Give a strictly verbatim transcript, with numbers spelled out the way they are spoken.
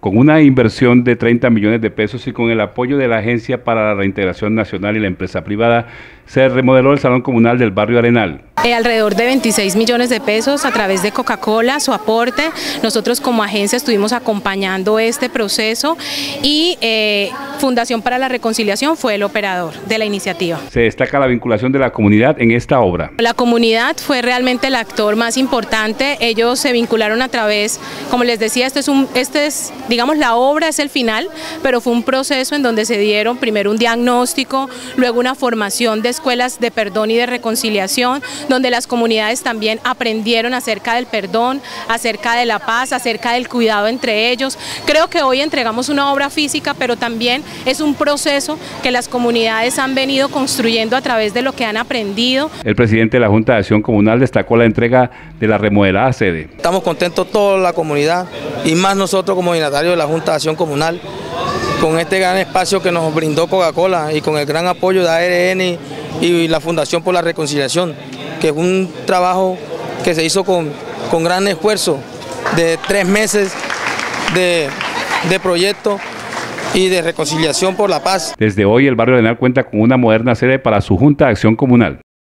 Con una inversión de treinta millones de pesos y con el apoyo de la Agencia para la Reintegración Nacional y la empresa privada, se remodeló el Salón Comunal del barrio Arenal. Eh, alrededor de veintiséis millones de pesos a través de Coca-Cola, su aporte. Nosotros como agencia estuvimos acompañando este proceso y eh, Fundación para la Reconciliación fue el operador de la iniciativa. Se destaca la vinculación de la comunidad en esta obra. La comunidad fue realmente el actor más importante. Ellos se vincularon a través, como les decía, este es, un, este es digamos, la obra es el final, pero fue un proceso en donde se dieron primero un diagnóstico, luego una formación de escuelas de perdón y de reconciliación, donde las comunidades también aprendieron acerca del perdón, acerca de la paz, acerca del cuidado entre ellos. Creo que hoy entregamos una obra física, pero también es un proceso que las comunidades han venido construyendo a través de lo que han aprendido. El presidente de la Junta de Acción Comunal destacó la entrega de la remodelada sede. Estamos contentos toda la comunidad y más nosotros como dignatarios de la Junta de Acción Comunal, con este gran espacio que nos brindó Coca-Cola y con el gran apoyo de A R N y la Fundación por la Reconciliación, que es un trabajo que se hizo con, con gran esfuerzo de tres meses de, de proyecto y de reconciliación por la paz. Desde hoy el barrio Arenal cuenta con una moderna sede para su Junta de Acción Comunal.